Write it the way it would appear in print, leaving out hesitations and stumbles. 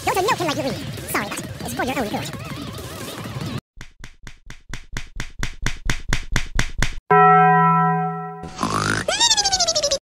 Don't a note can let you read. Sorry, but it's for your own good.